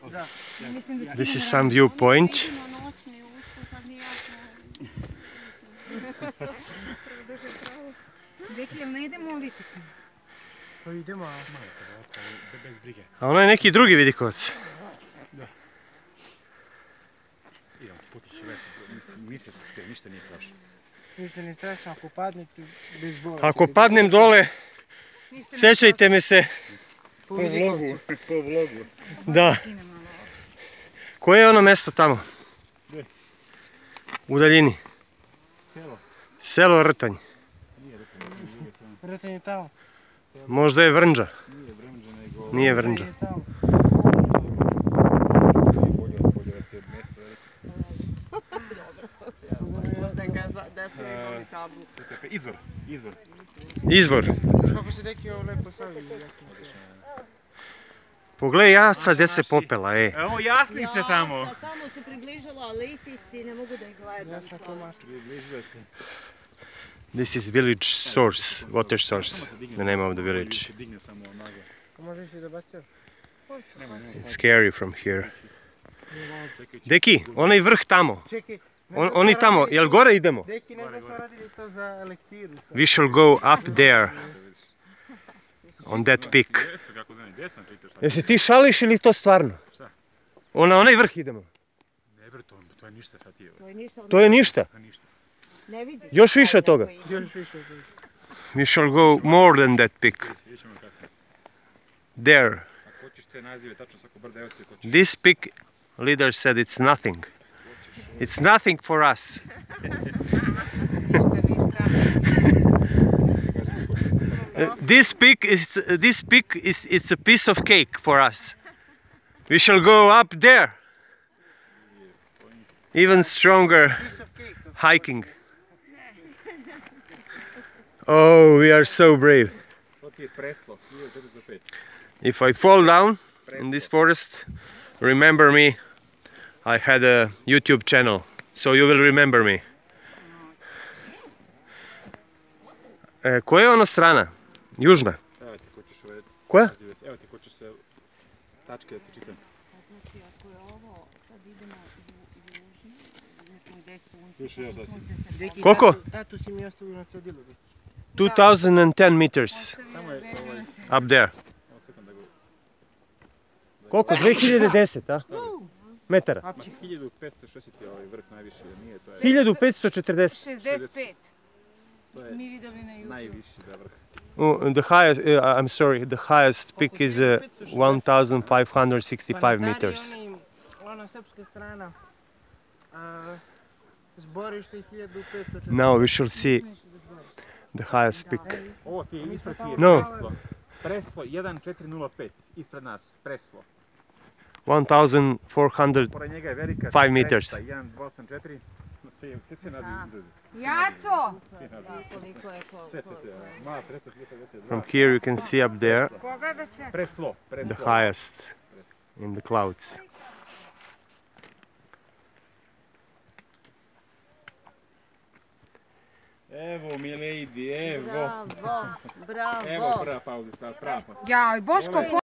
This is some viewpoint. A ono je neki drugi vidikovac. Ništa nije strašno, ako padnete bez bola. Ako padnem dole, sjećajte me se. Po vlogu. Da. Koje je ono mjesto tamo? U daljini. Selo Rtanj. Rtanj je tamo. Možda je Vrnđa. Nije Vrnđa. Izvor. Kako se deki ovo lepo stavi. Pogledaj jaca gdje se popela, Evo jasnice tamo. Tamo se približila litici, ne mogu da ih gledam. Približila se. This is village source, water source, the name of the village. Možeš i da bacio? It's scary from here. Deki, onaj vrh tamo. Oni tamo, jel gore idemo? Deki, ne znam što radili to za lektiru. We shall go up there. On that peak. Jesi ti šališ ili to stvarno? Šta? Na onaj vrh idemo. Ne bre, to je ništa Fatije. To je ništa? Ne vidiš? Još više od toga. Još više od toga. We shall go more than that peak. There. This peak, leader said it's nothing. It's nothing for us. This peak is it's a piece of cake for us. We shall go up there. Even stronger hiking. Oh, we are so brave. If I fall down in this forest, remember me. I had a YouTube channel, so you will remember me. Koja je ono strana? Južna? Evo ti ko ćeš ove... Koja? Evo ti ko ćeš se... Tačke da ti čitam. Znači, ako je ovo, sad idemo južno, recimo gdje Još ja sunce se... Deki, Koliko? Tatu si mi ostavio na cedilu. 2010 meters. Up there. Koliko? 2010, a? Metara? 1560 je ovaj vrh najviši, nije to je... 1540. 65. To je Mi vidjeli na YouTube. najviši da vrh. The highest, I'm sorry, the highest peak is 1565 meters. Ona srpska strana. Zborište 1540. Now we shall see the highest peak. Ovo ti je ispred ti je No. Preslo 1405, ispred nas, Preslo. 1405 Pored njega je velika meters. 1284, sve naziv izrazi. Jaco! From here you can see up there Preslo. the highest in the clouds. Evo milady, evo. Bravo, bravo. Evo prva pauza sad, prava. Jaj, Boško,